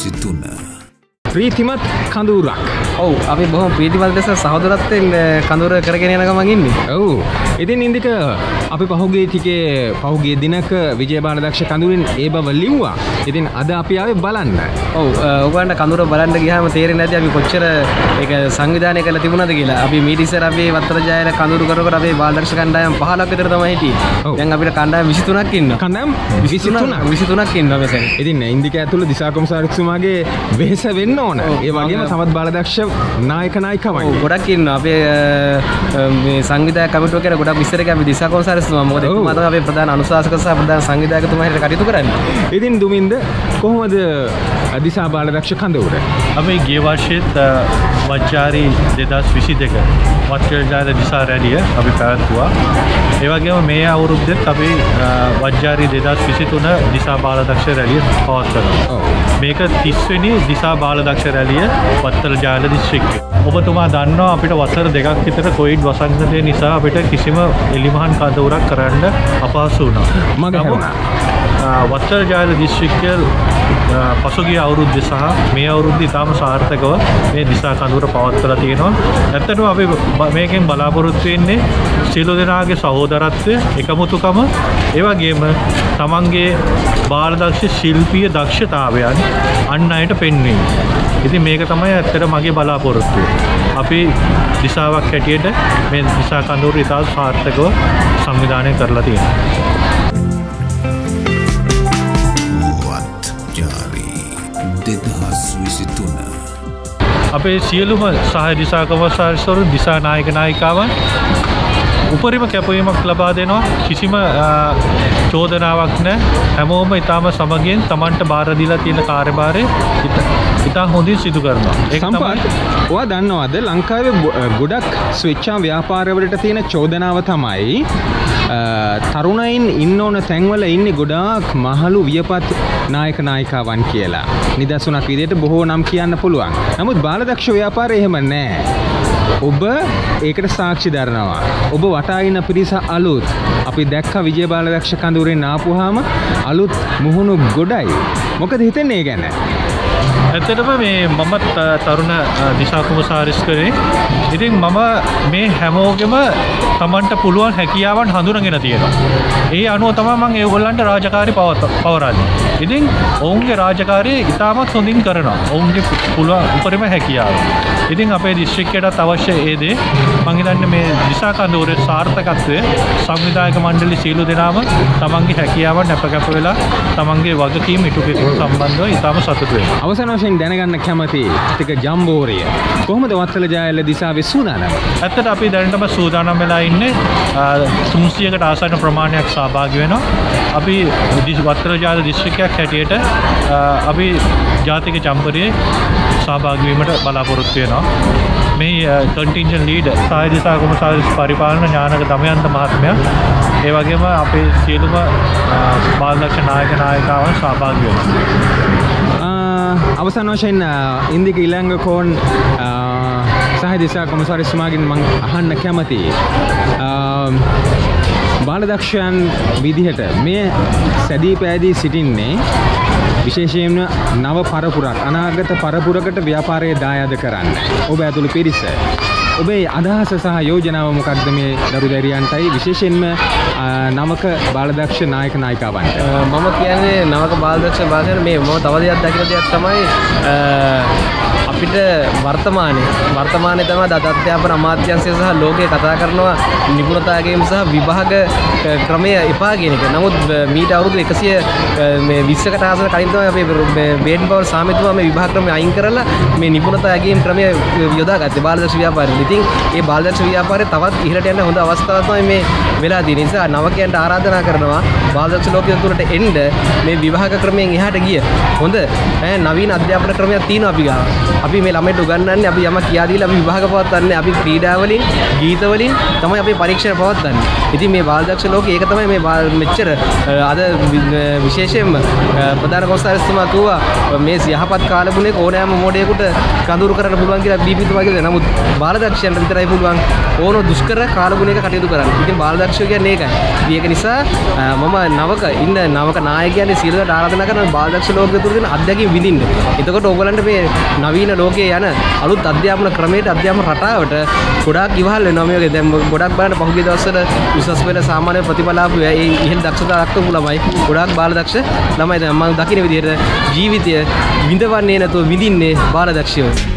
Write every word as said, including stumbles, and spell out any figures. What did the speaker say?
විසිතුන ප්‍රීතිමත් කඳුරක්. ඔව් අපි බොහොම ප්‍රීතිමත් ලෙස සහෝදරත්වයෙන් කඳුර කරගෙන යන ගමන් ඉන්නේ. ඔව්. ඉතින් ඉන්දික අපි පහුගිය ටිකේ පහුගිය දිනක විජයබාලදක්ෂ කඳුරින් ඒ බව ලිව්වා. ඉතින් අද අපි ආවේ බලන්න. ඔව් ඔයගොල්ලන්ට කඳුර බලන්න ගියාම තේරෙන්නේ නැති අපි කොච්චර ඒක සංවිධානය කරලා තිබුණාද කියලා. අපි මීට ඉස්සර අපි වත්තර ජයල කඳුරු කරකර අපේ බාලදක්ෂ කණ්ඩායම් පහළොක් විතර තමයි හිටියේ. දැන් අපිට කණ්ඩායම් විසිතුනක් ඉන්නවා. කණ්ඩායම් විසිතුනක් විසිතුනක් ඉන්නවා මෙතන. ඉතින් ඉන්දික ඇතුළේ දිසා කොමසාරිස්තුමාගේ වෙහෙස වෙන්න ඕන. ඒ වගේම තවත් බාලදක්ෂ නායක නායිකවයි. ඔව් ගොඩක් ඉන්නවා. අපේ මේ සංවිධායක කමිටුව කියලා ගොඩක් විස්තර කරලා අපි දිසා කොමසාරිස්තුමා මොකද එතුමා තමයි අපේ ප්‍රධාන අනුශාසක සහ ප්‍රධාන සංවිධායකතුමා හිට කටයුතු කරන්නේ. ඉතින් දුමින්ද කොහොමද දිසා බාලදක්ෂ කඳවුර? අපි ගිය වර්ෂෙත් වජ්ජාරි දෙදහස් විසි දෙක වත්තර ජයල දිසා රැළිය අපි පැවැත්වුවා. ඒ වගේම මේ අවුරුද්දෙත් අපි වජ්ජාරි දෙදහස් විසි තුන දිසා බාලදක්ෂ රැළිය පවත්වනවා. මේක තිස් වෙනි දිසා බාලදක්ෂ රැළිය වත්තර ජයල දිස්ත්‍රික්කයේ. ඔබතුමා දන්නවා අපිට වසර දෙකක් විතර කොවිඩ් වසංගතය නිසා අපිට කිසිම එලිමහන් කඳවුරක් කරන්න අපහසු වුණා. මගේ වුණා. වත්තර ජයල දිස්ත්‍රික්කය පසුගිය අවුරුද්ද සහ මේ අවුරුද්ද ඉතාම සාර්ථකව මේ දිසා කඳවුර පවත්වලා තියෙනවා. ඇත්තටම අපි මේකෙන් බලාපොරොත්තු වෙන්නේ සියලු දෙනාගේ සහෝදරත්වය, එකමුතුකම, ඒ වගේම තමන්ගේ බාලදක්ෂ ශිල්පීය දක්ෂතාවයන් අන් අයට පෙන්වීම. ඉතින් මේක තමයි ඇත්තට මගේ බලාපොරොත්තුව. අපි දිසාවක් හැටියට මේ දිසා කඳවුර ඉතාම සාර්ථකව සංවිධානය කරලා තියෙනවා. දෙදහස් විසිතුන අපේ සියලුම සහය දිසා කොමසාරිස්වරුන්, දිසා නායක නායිකාවන් උපරිම කැපවීමක් ලබා දෙනවා. කිසිම චෝදනාවක් නැහැ. හැමෝම ඊටාම සමගියෙන් Tamanට බාර දීලා තියෙන කාර්යභාරය ඉතා හොඳින් සිදු කරනවා. සම්පත්, ඔයා දන්නවද ලංකාවේ ගොඩක් ස්විච්චා ව්‍යාපාරවලට තියෙන චෝදනාව තමයි තරුණයින් ඉන්න ඕන තැන්වල ඉන්නේ ගොඩාක් මහලු වියපත් නායක නායිකාවන් කියලා. නිදසුනක් විදිහට බොහෝ නම් කියන්න පුළුවන්. නමුත් බාලදක්ෂ ව්‍යාපාරය එහෙම නැහැ. ඔබ ඒකට සාක්ෂි දරනවා. ඔබ වටා ඉන්න පිරිස අලුත්. අපි දැක්ක විජයබාලදක්ෂ කඳුරෙන් ආපුවාම අලුත් මුහුණු ගොඩයි. මොකද හිතන්නේ ඒ ගැන? ඇත්තටම මේ මම තරුණ දිසා කොමසාරිස්කරේ. ඉතින් මම මේ හැමෝගෙම Tamanට පුළුවන් හැකියාවන් හඳුනගෙන තියෙනවා. ඒ අනුව තමයි මම ඒගොල්ලන්ට රාජකාරී පවරන්නේ. ඉතින් ඔවුන්ගේ රාජකාරිය ඉතාමත් හොඳින් කරනවා. ඔවුන්ගේ පුළුවන් උපරිම හැකියාව. ඉතින් අපේ දිස්ත්‍රික්කයටත් අවශ්‍ය ඒ දේ මම හිතන්නේ මේ දිසා කඳවුරේ සාර්ථකත්වය සංවිධායක මණ්ඩල සීලු දෙනාම තමන්ගේ හැකියාවන් අපකප වෙලා තමන්ගේ වගකීම් ඉටු කිරීම සම්බන්ධව ඉතාම සතුටු වෙනවා. අවසාන වශයෙන් දැනගන්න කැමති ටික ජම්බෝරිය කොහොමද වත්තල ජයල දිසාවේ සූදානම්? ඇත්තට අපි දැනටම සූදානම් වෙලා ඉන්නේ තුන්සියයකට ආසන්න ප්‍රමාණයක් සහභාගී වෙනවා. අපි වත්තල ජයල දිස්ත්‍රික්කයක් හැටියට අපි ජාතික ජම්බෝරියේ සහභාගී වීමට බලාපොරොත්තු වෙනවා. මේ කන්ටින්ජන්ට් ලීඩර් සහය දිසා කොමසාරිස් පරිපාලන ඥානක දමයන්ත මහත්මයා, ඒ වගේම අපේ සියලුම බාලදක්ෂ නායක නායිකාවන් සහභාගී වෙනවා. අවසාන වශයෙන් ඉන්දික ඉලංගකෝන් සහය දිසා කොමසාරිස්තුමාගෙන් මම අහන්න කැමතියි. බාලදක්ෂයන් විදිහට මේ සැදී පෑදී සිටින්නේ විශේෂයෙන්ම නව පරපුරක්, අනාගත පරපුරකට ව්‍යාපාරයේ දායාද කරන්න. ඔබ ඇතුළු පිරිස. ඔබේ අදහස සහ යෝජනාව මොකක්ද මේ දරු දැරියන්ටයි විශේෂයෙන්ම නවක බාලදක්ෂ නායක නායිකාවන්ට? මම කියන්නේ නවක බාලදක්ෂ බාලයන් මේ මම තව දෙයක් දකින දෙයක් තමයි අපිට වර්තමානයේ වර්තමානයේ තමයි දත අධ්‍යාපන අමාත්‍යාංශය සහ ලෝකයේ කතා කරනවා නිපුණතාවකම සහ විභාග ක්‍රමය එපා කියන එක. නමුත් මීට අවුරුදු එකසිය විස්සකට ආසන්න කලින් තමයි අපේ බේඩන් පවර් සාමිතුමා මේ විභාග ක්‍රමය අයින් කරලා මේ නිපුණතාවකම ක්‍රමය යොදාගත්තේ බාලදක්ෂ ව්‍යාපාරෙ. ඉතින් ඒ බාලදක්ෂ ව්‍යාපාරේ තවත් ඉහළට යන්න හොඳ අවස්ථාවක් තමයි මේ වෙලා තියෙන නිසා නවකයන්ට ආරාධනා කරනවා බාලදක්ෂ ලෝකයේ තුරට එන්න මේ විභාග ක්‍රමයෙන් එහාට ගිය හොඳ නවීන අධ්‍යාපන ක්‍රමයක් තියෙනවා අපි ගාව. අපි මේ ළමයිට උගන්වන්නේ අපි යමක් කියා දීලා අපි විභාග පවත්වන්නේ අපි ක්‍රීඩා වලින් ගීත වලින් තමයි අපි පරීක්ෂණ පවත්වන්නේ. ඉතින් මේ බාලදක්ෂ ලෝකේ ඒක තමයි මේ මෙච්චර අද විශේෂයෙන්ම ප්‍රධාන කොමසාරිස්තුමා කිව්වා මේ යහපත් කාලගුණයක ඕනෑම මොඩේකට කඳුරු කරන්න පුළුවන් කියලා දීපිතුමා කියනවා. නමුත් බාලදක්ෂයන්ට විතරයි පුළුවන් ඕන දුෂ්කර කාලගුණයක කටයුතු කරන්න. ඉතින් බාලදක්ෂයෝ කියන්නේ ඒකයි. ඉතින් ඒක නිසා මම නවක ඉන්න නවක නායකයන්ගේ සියලුම ආරාධනා කරන බාලදක්ෂ ලෝකයේ තුරු තියෙන අත්දැකීම් විඳින්න. එතකොට ඕගලන්ට මේ නවීන ලෝකයේ යන අලුත් අධ්‍යාපන ක්‍රමයට අධ්‍යාපන රටාවට ගොඩාක් ඉවහල් වෙනවා මේ වගේ. දැන් ගොඩක් බලන්න පහුගිය දවස්වල උසස් පෙළ සාමාන්‍ය ප්‍රතිඵල ආපු ඒ ඉහළ දක්ෂතා දක්වපු ළමයි ගොඩාක් බාලදක්ෂ ළමයි දැන් මම දකින්න විදිහට ජීවිතය විඳවන්නේ නැතුව විඳින්නේ බාලදක්ෂයෝ.